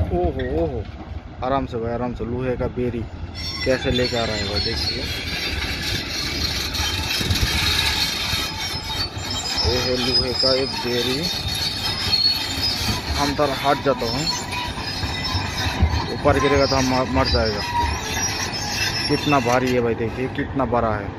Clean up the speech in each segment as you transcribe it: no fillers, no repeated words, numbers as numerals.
ओहो ओहो, आराम से भाई आराम से। लोहे का बेरी कैसे लेके आ रहा है भाई, देखिए। ये है लोहे का एक बेरी। हम तर हट जाता हूँ, ऊपर गिरेगा तो हम मर जाएगा। कितना भारी है भाई, देखिए कितना बड़ा है।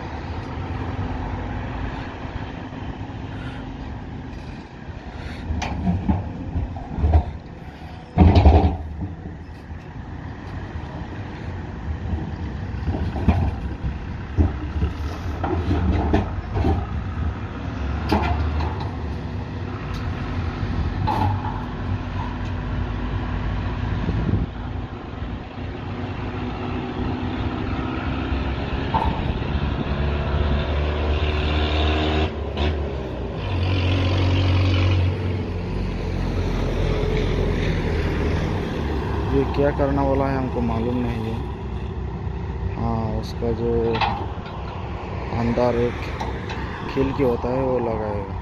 ये क्या करने वाला है हमको मालूम नहीं है। हाँ, उसका जो अंदर एक खिड़की होता है वो लगाएगा।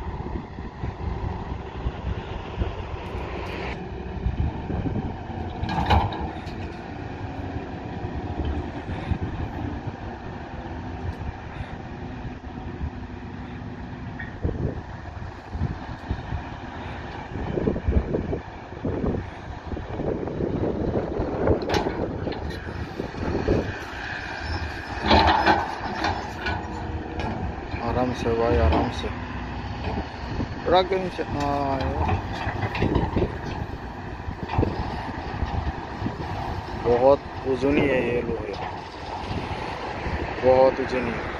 आराम से भाई आराम से रख के नीचे। हाँ, बहुत वजनी है ये लोहे, बहुत वजनी है।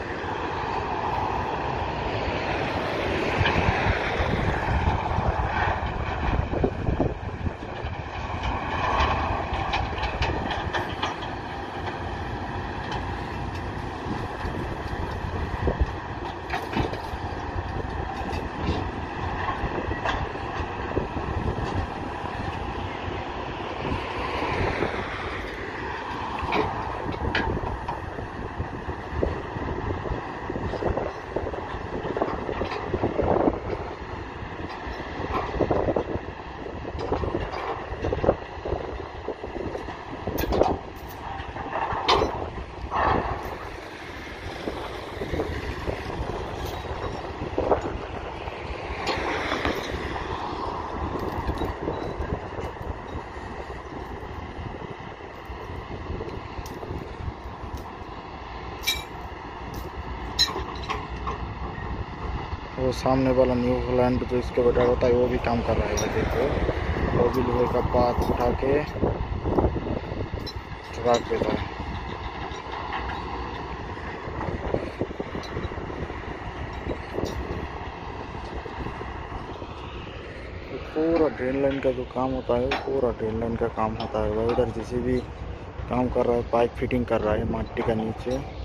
वो सामने वाला न्यू हॉलैंड जो इसके बटा होता है वो भी काम कर रहा है। देखो वो भी लोहे का पात उठा के रख देता है। पूरा ड्रेन लाइन का जो काम होता है पूरा ड्रेन लाइन का काम होता है। उधर जैसे भी काम कर रहा है, पाइप फिटिंग कर रहा है माटी का नीचे।